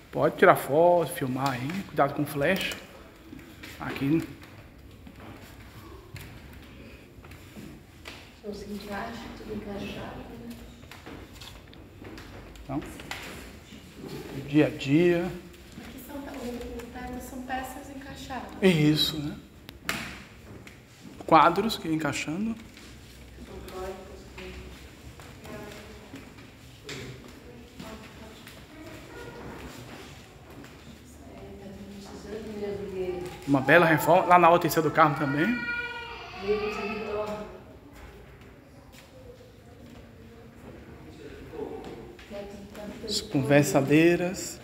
Pode tirar foto, filmar aí. Cuidado com o flash. Aqui. São os encaixes, tudo encaixado, né? Então, dia a dia. Aqui são peças encaixadas. Isso, né? Quadros que encaixando. Uma bela reforma. Lá na outra do Carmo também. As conversadeiras.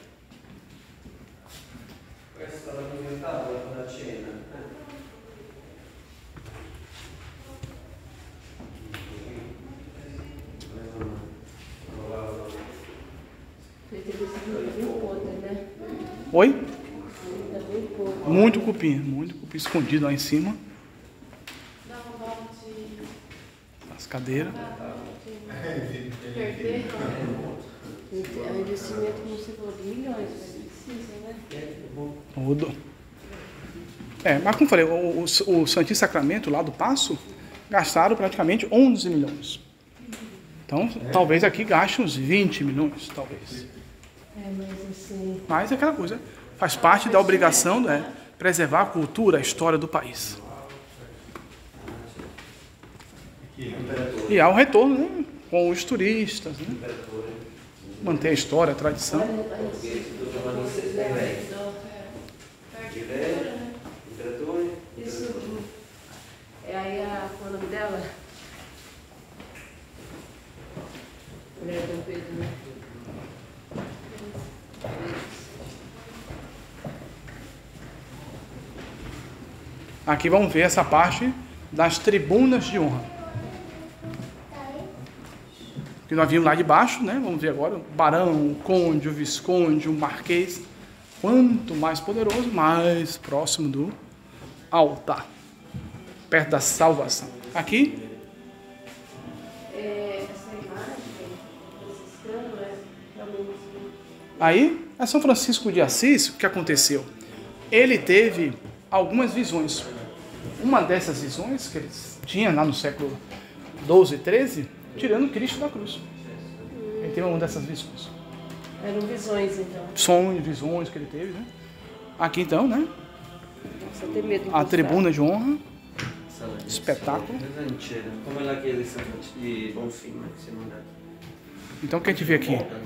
Oi? Muito cupim escondido lá em cima. As cadeiras. É um investimento, como você falou, de milhões, mas precisa, né? Tudo. Mas como eu falei, o Santíssimo Sacramento lá do Paço gastaram praticamente 11 milhões. Então, talvez aqui gaste uns 20 milhões, talvez. Mas assim... Mas é aquela coisa, faz parte da obrigação, né, preservar a cultura, a história do país. E há um retorno, né, com os turistas, né? Manter a história, a tradição. Isso é aí qual é o nome dela? Mulher do Pedro, né? Aqui vamos ver essa parte das tribunas de honra. Que nós vimos lá de baixo, né? Vamos ver agora o barão, o conde, o visconde, o marquês. Quanto mais poderoso, mais próximo do altar. Perto da salvação. Aqui. Essa imagem, esse escândalo, realmente... Aí, é São Francisco de Assis, o que aconteceu? Ele teve algumas visões. Uma dessas visões que ele tinha lá no século 12 e 13, tirando Cristo da cruz. Ele teve uma dessas visões. Eram visões, então. Sonhos, visões que ele teve, né? Aqui então, né? Nossa, tem medo de A mostrar. tribuna de honra. Espetáculo. Come lá aquele de Bonfim, né? Então o que a gente vê aqui?